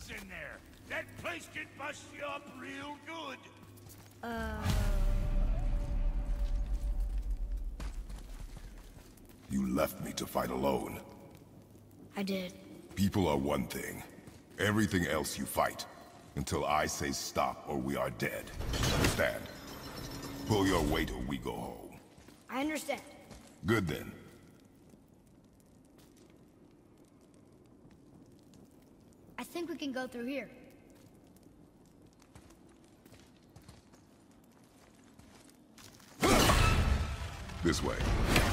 in there. That place can bust you up real good. You left me to fight alone. I did. People are one thing. Everything else you fight. Until I say stop or we are dead. Understand? Pull your weight or we go home. I understand. Good then. I think we can go through here. This way.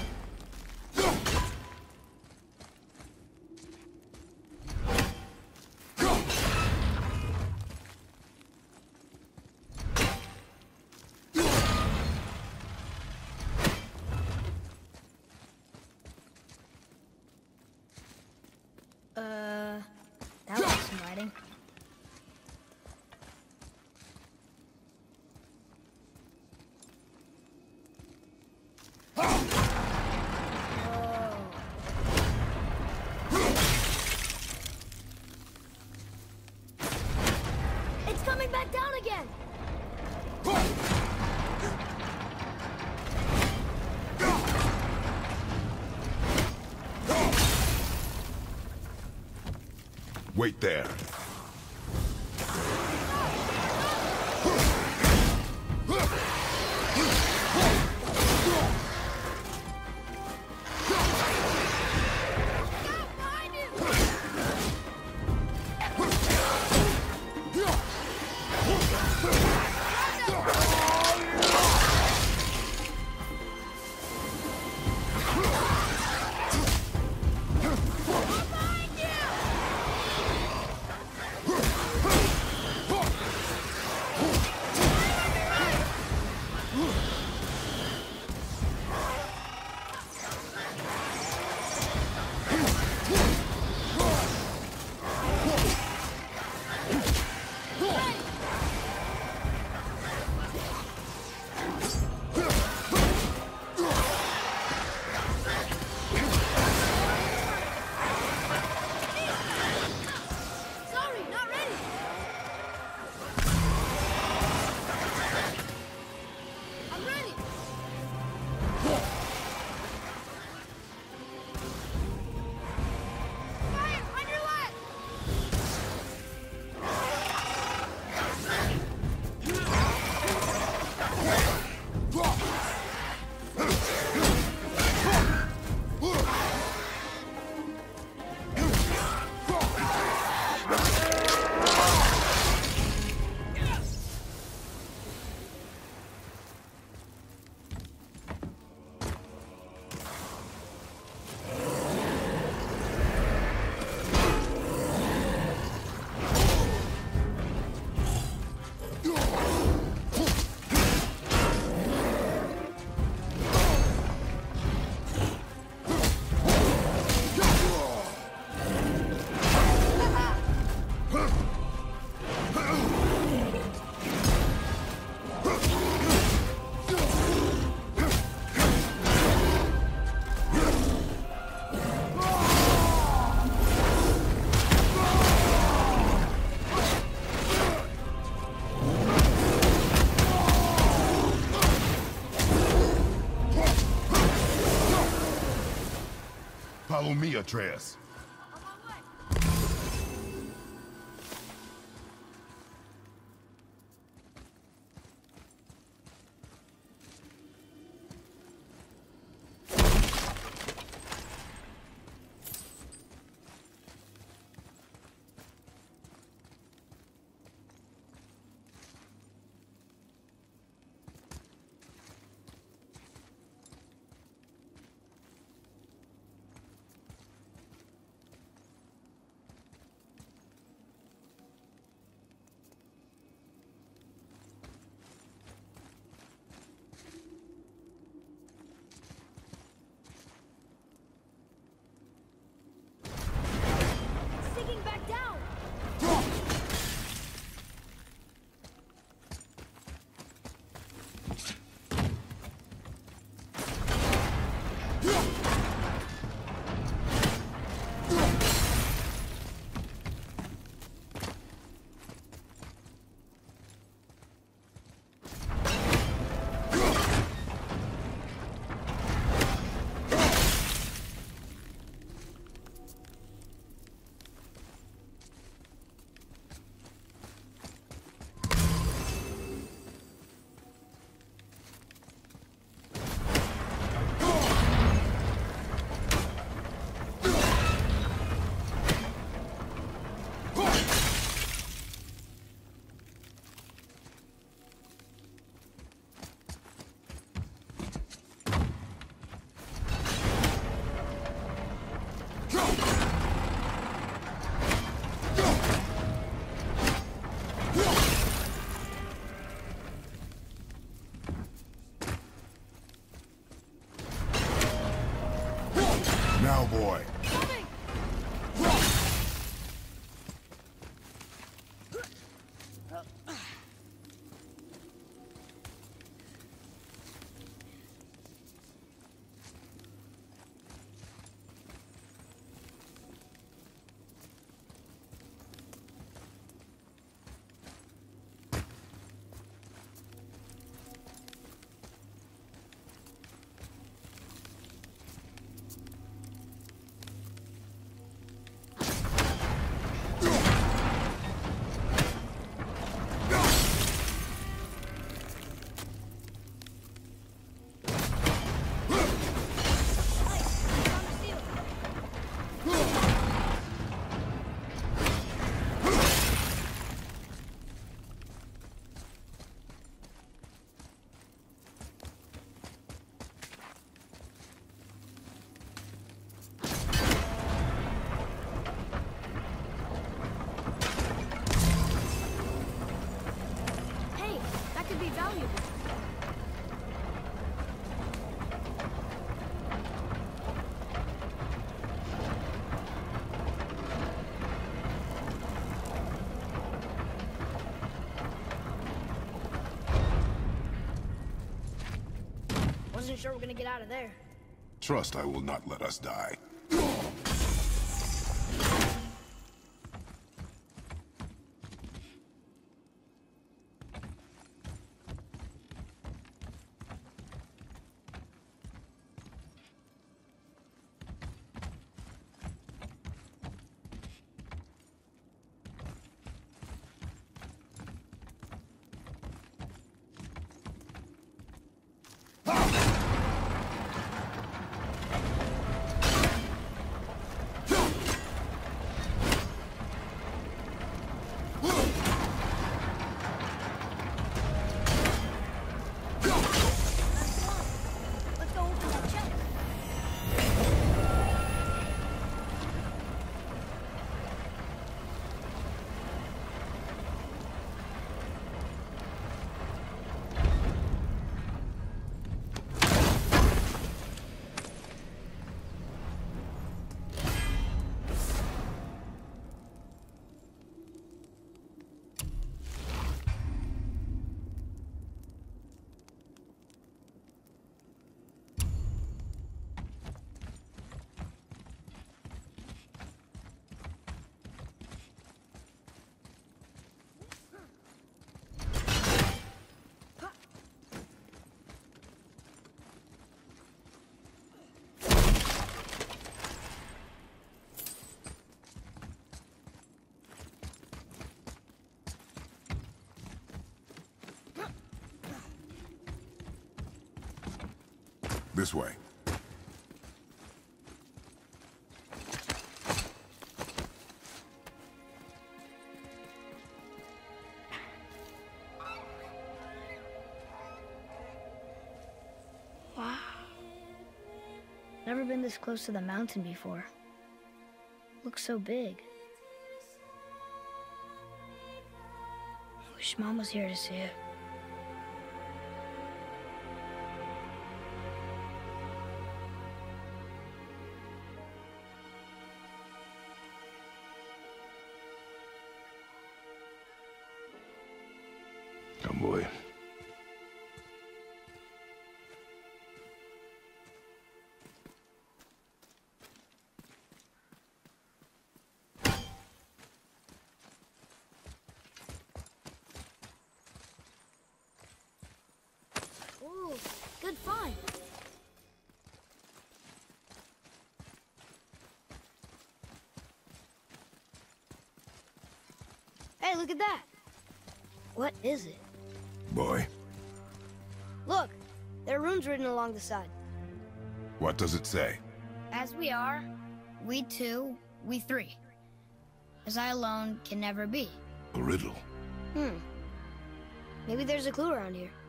That was some writing. It's coming back down again! Wait there. Follow me, Atreus. boy. Coming! Wasn't sure we're gonna get out of there. Trust I will not let us die. This way. Wow. Never been this close to the mountain before. Looks so big. Wish Mom was here to see it. Come, boy. Ooh, good find. Hey, look at that. What is it? Boy, Look, there are runes written along the side. what does it say? As we are, we two, we three. As I alone can never be. A riddle. Maybe there's a clue around here.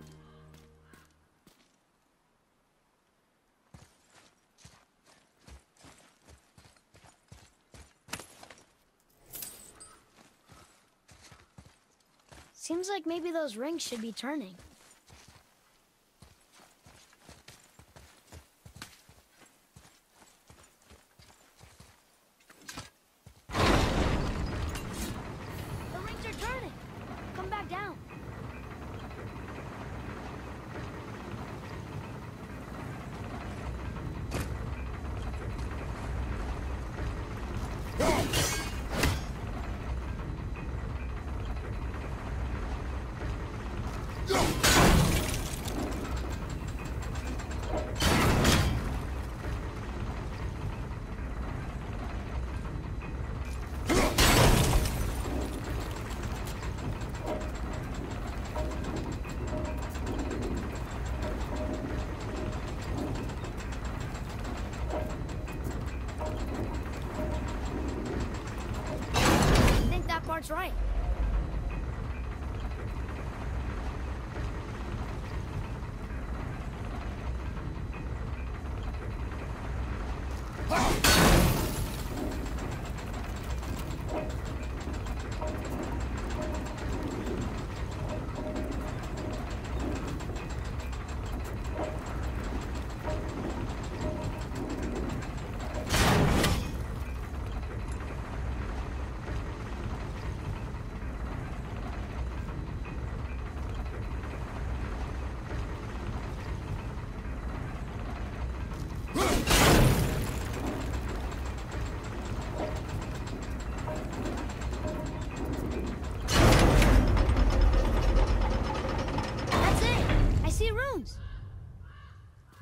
Seems like maybe those rings should be turning.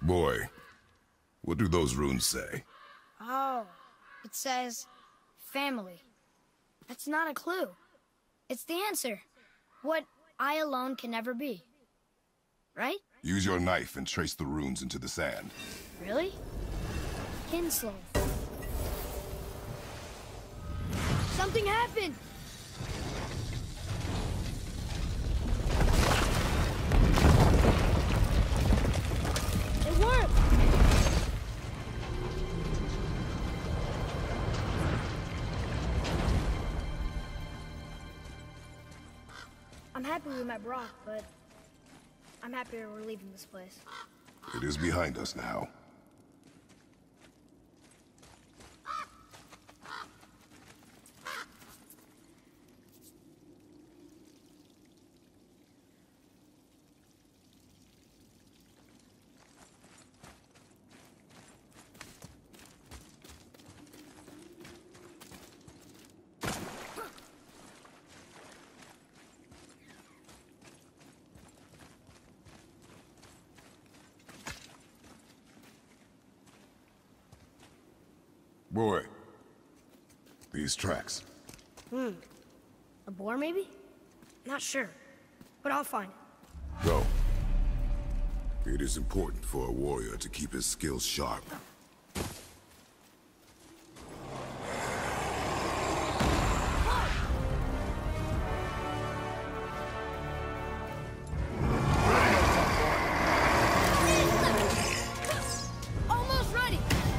Boy, what do those runes say? Oh, it says family. That's not a clue. It's the answer. What I alone can never be. Right? Use your knife and trace the runes into the sand. Really? Kinslow. Something happened! It worked! I'm happy we met Brock, but I'm happier we're leaving this place. It is behind us now. Boy, these tracks. A boar, maybe? Not sure, but I'll find it. Go. It is important for a warrior to keep his skills sharp. Almost ready!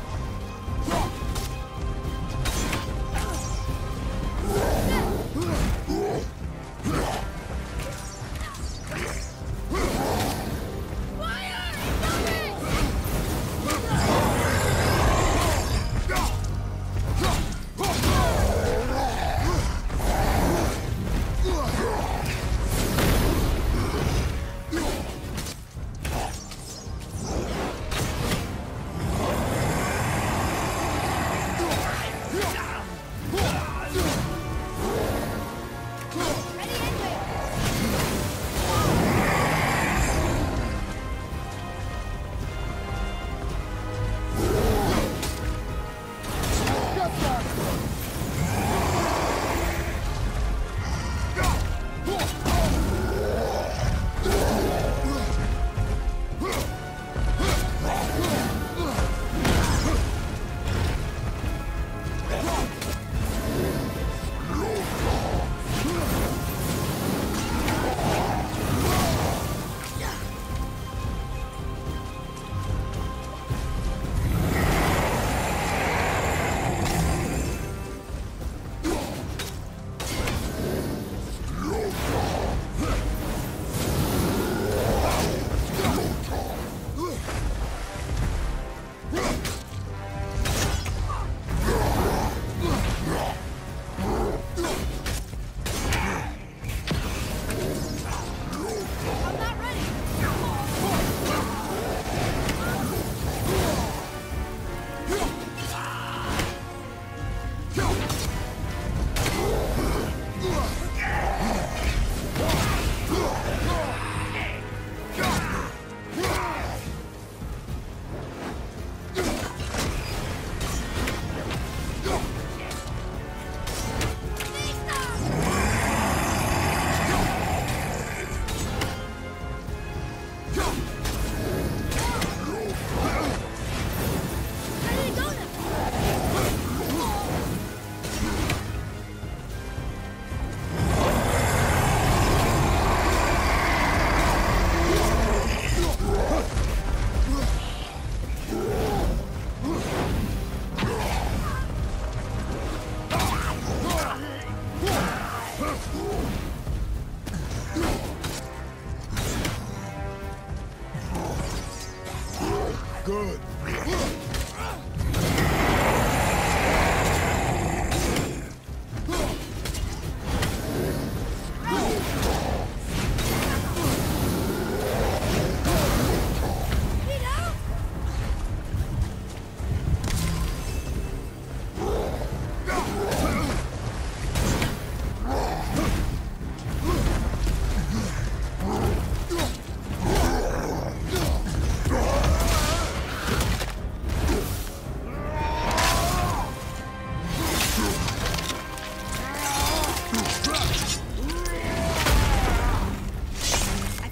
Good.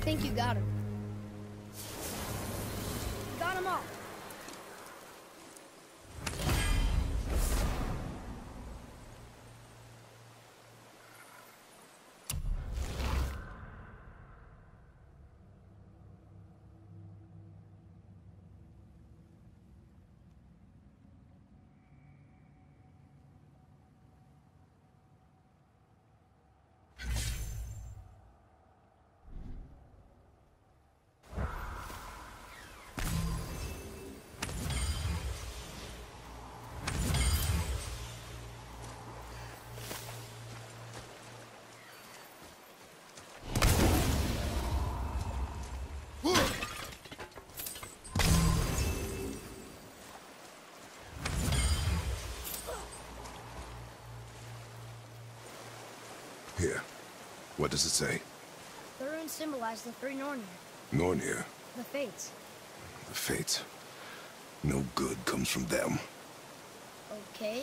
think you got him. Got him all. Here. What does it say? The runes symbolize the three Nornir. Nornir? The Fates. The Fates. No good comes from them. Okay.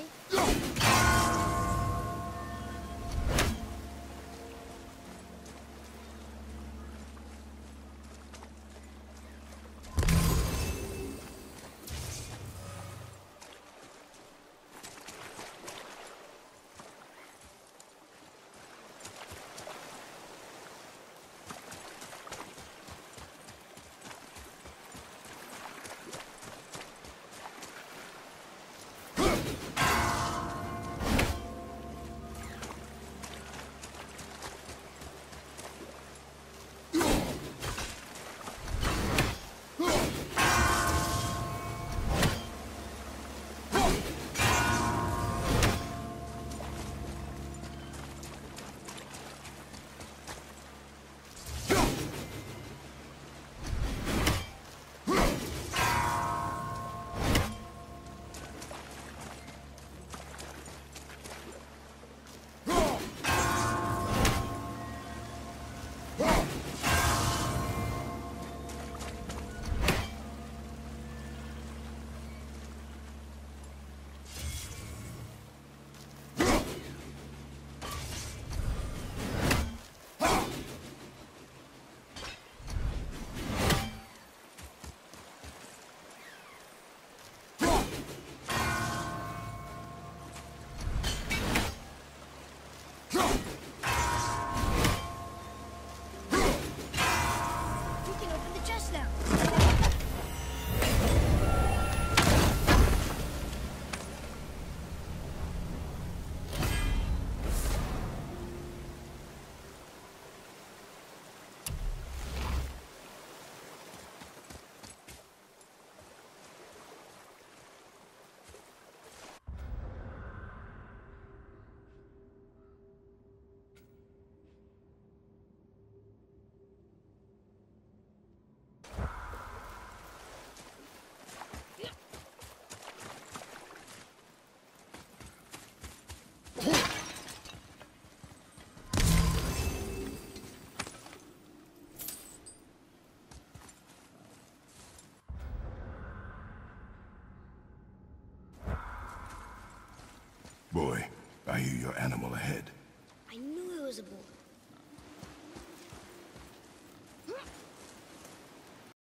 Boy, I hear your animal ahead. I knew it was a boar.